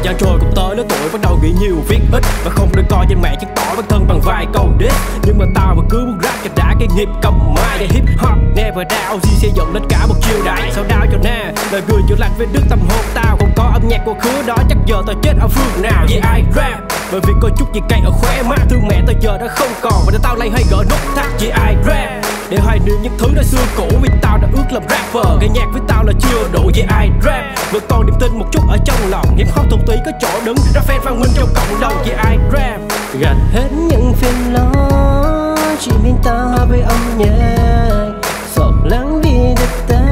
gian trôi cũng tới lớn tuổi bắt đầu nghĩ nhiều viết ít và không được coi trên mạng chứng tỏ bản thân bằng vài câu diss. Nhưng mà tao vẫn cứ muốn rap cho đã cái nghiệp cầm mai để hip hop never down gì xây dựng lên cả một chiều đại sao đau cho na lời người chữa lành với đức tâm hồn tao không có âm nhạc của khứa đó chắc giờ tao chết ở phương nào vì ai rap bởi vì có chút gì cay ở khóe mắt thương mẹ tao giờ đã không còn và để tao lấy hay gỡ nút thắt vì ai rap để hoài niệm những thứ đã xưa cũ vì tao đã ước làm rapper gây nhạc với tao là chưa đủ vì ai rap vẫn còn niềm tin một chút ở trong lòng hip hop thuần túy có chỗ đứng ra fan văn minh trong cộng đồng vì ai rap gạt hết những phiền lo chỉ mình ta với âm nhạc sợ lắng vì đất ta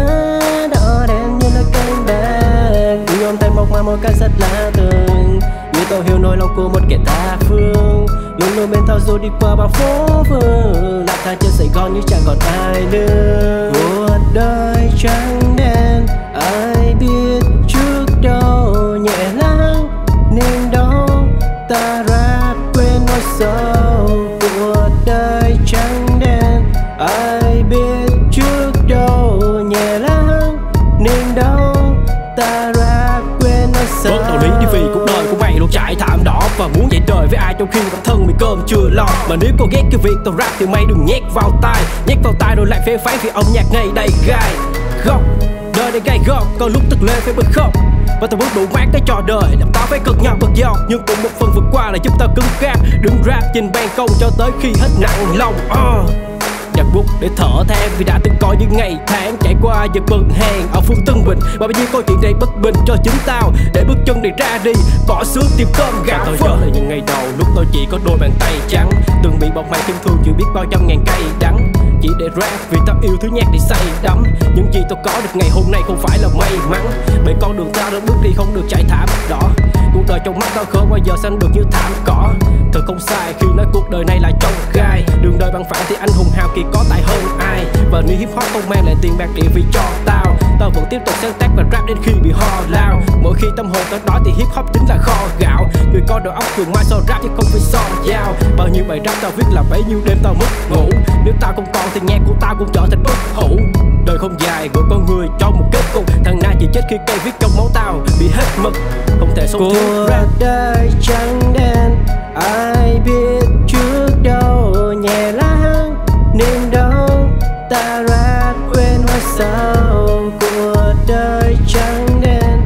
đỏ đen như là cánh bạc nhưng ôm tay mộc mà một cái rất lạ thường như tao hiểu nỗi lòng của một kẻ tha phương luôn luôn bên tao dù đi qua bao phố phường lạc thang trên Sài Gòn như chẳng còn ai nữa cuộc đời trắng đen ai biết trước đâu nhẹ lắng nên đâu ta rap quên nỗi sầu cuộc đời trắng đen ai biết trước đâu nhẹ lắng nên đâu ta rap quên nỗi sầu bớt đạo lý đi vì cuộc đời của mày luôn trải thảm đỏ và muốn dạy đời với ai trong khi bản thân mày cơm chưa lo mà nếu có ghét cái việc tao rap thì mày đừng nhét vào tai rồi lại phê phán vì âm nhạc này đầy gai góc đời này gai góc có lúc tức lên phải bật khóc và tao bước đủ mát cái trò đời làm tao phải cực nhọc bật giọt nhưng cũng một phần vượt qua là giúp tao cứng cáp đứng rap trên ban công cho tới khi hết nặng lòng nhặt bút để thở than vì đã từng có những ngày tháng trải qua giật bần hàng ở phương Tân Bình và bao nhiêu câu chuyện đầy bất bình cho chính tao để bước chân này ra đi bỏ xứ tìm cơm gạo tao nhớ là những ngày đầu lúc tao chỉ có đôi bàn tay trắng từng bị bọc màn thương thương chưa biết bao trăm ngàn cây đắng chỉ để rap vì tao yêu thứ nhạc để say đắm những gì tao có được ngày hôm nay không phải là may mắn bởi con đường tao đã bước đi không được trải thảm đỏ cuộc đời trong mắt tao không bao giờ xanh được như thảm cỏ thật không sai khi nói cuộc đời này là trong gai đường đời bằng phẳng thì anh hùng hào kiệt có tài hơn ai và nếu hip hop không mang lại tiền bạc địa vị cho tao vẫn tiếp tục sáng tác và rap đến khi bị ho lao mỗi khi tâm hồn tao đói thì hip hop chính là kho gạo người con đầu óc thường mai so rap chứ không phải so dao bao nhiêu bài rap tao viết là bấy nhiêu đêm tao mất ngủ nếu tao không còn thì nhạc của tao cũng trở thành bất hủ đời không dài của con người trong một kết cục thằng na chỉ chết khi cây viết trong máu tao bị hết mực không thể sống thiếu rap đời trắng đen ai biết trước đâu nhẹ lắng nên đâu ta rap quên nỗi sầu cuộc đời trắng đen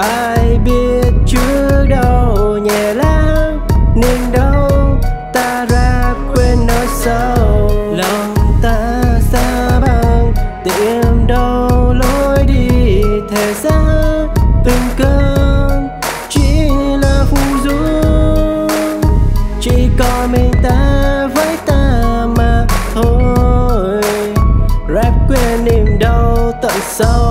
ai biết trước đâu nhẹ lắng nên đâu ta rap quên nỗi sầu lòng ta xa băng tìm đâu lối đi thể xác từng cơn chỉ là phù du chỉ có mình ta với ta mà thôi rap quên niềm đau tận sâu